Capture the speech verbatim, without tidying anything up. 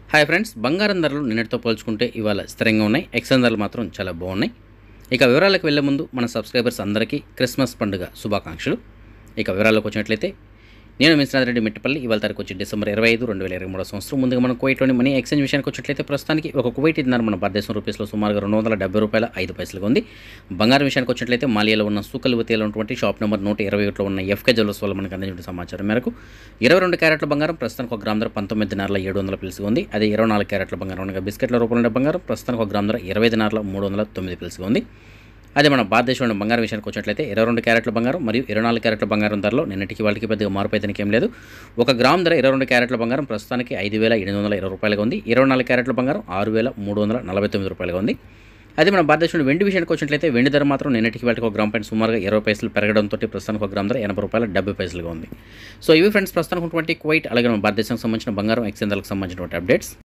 Hi friends, బంగారం ధరలు నిన్నటితో పోల్చుకుంటే ఇవాళ స్థిరంగా ఉన్నాయి. ఎక్స్చేంజ్ ధరలు మాత్రం చాలా బాగున్నాయి. ఇక వివరాలకు వెళ్లే ముందు మన సబ్స్క్రైబర్స్ అందరికీ క్రిస్మస్ పండుగ శుభాకాంక్షలు. ఇక వివరాలకు వచ్చినట్లయితే నేను మిశ్రాద్ రెడ్డి మిట్టపల్లి. ఇవాళ తారీఖు వచ్చి డిసెంబర్ ఇరవై ఐదు రెండు వేల ఇరవై మూడో సంవత్సరం. ముందుగా మనం కువైట్లోని మనీ ఎక్స్చేంజ్ విషయానికి వచ్చినట్లయితే ప్రస్తుతానికి ఒక కువైట్ దినార్ మన భారతదేశం రూపీస్లో సుమారుగా రెండు వందల డెబ్బై రూపాయల ఐదు పైసలుగా ఉంది. బంగారం విషయానికి వచ్చినట్లయితే మాలియాలో ఉన్న సూకల్వతిలో ఉన్నటువంటి షాప్ నెంబర్ నూట ఇరవై ఒకటిలో ఉన్న ఎఫ్కే జ్యువెలర్స్ వల్ల మనకు అందించిన సమాచారం మేరకు ఇరవై రెండు క్యారెట్ల బంగారం ప్రస్తుతానికి ఒక గ్రామ ధర పంతొమ్మిది దినార్ల ఏడు వందల పిలుసుగా ఉంది. అదే ఇరవై నాలుగు క్యారెట్ల బంగారం అనగా బిస్కెట్ల రూపంలో ఉండే బంగారం ప్రస్తుతానికి ఒక గ్రామ ధర ఇరవై దినార్ల మూడు వందల తొమ్మిది పిలుసుగా ఉంది. అదే మన భారతదేశంలో బంగారం విషయానికి వచ్చినట్లయితే ఇరవై రెండు క్యారెట్ల బంగారం మరియు ఇరవై నాలుగు క్యారెట్ల బంగారం ధరలో నిన్నటికి వాళ్ళకి పెద్దగా మార్పు అయితే ఏం లేదు. ఒక గ్రామ్ ధర ఇరవై రెండు క్యారెట్ల బంగారం ప్రస్తుతానికి ఐదు వేల ఎనిమిది వందల ఇరవై రూపాయలుగా ఉంది. ఇరవై నాలుగు క్యారెట్ల బంగారం ఆరు వేల మూడు వందల నలభై తొమ్మిది రూపాయలుగా ఉంది. అదే మన భారతదేశంలో వెండి విషయానికి వచ్చినట్లయితే వెండి ధర మాత్రం నిన్నటికి వాళ్ళకి ఒక గ్రామ్ పైన సుమారుగా ఇరవై పైసలు పెరగడంతో ప్రస్తుతానికి ఒక గ్రామ్ ధర ఎనభై రూపాయల డెబ్బై పైసలుగా ఉంది. సో ఇవి ఫ్రెండ్స్ ప్రస్తుతానికి ఉన్నటువంటి కువైట్ అలాగే మన భారతదేశానికి సంబంధించిన బంగారం ఎక్స్చేంజ్ ధరలకు సంబంధించినటువంటి అప్డేట్స్.